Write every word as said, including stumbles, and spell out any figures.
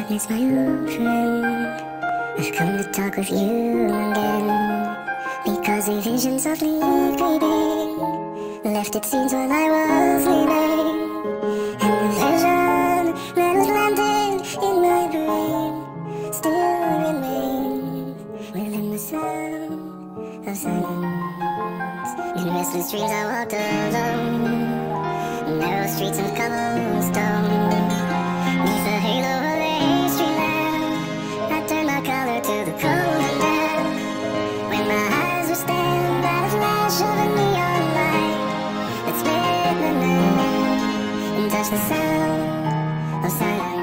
It's my old friend. I've come to talk with you again, because a vision softly creeping left its scenes while I was sleeping. And the vision that was planted in my brain still remains within the sound of silence. In restless dreams I walked alone, narrow streets and cobblestone. Neath the halo of a street lamp, I turned my collar to the cold and damp. When my eyes were stabbed by the flash of a neon light that split the night and touched the sound of silence.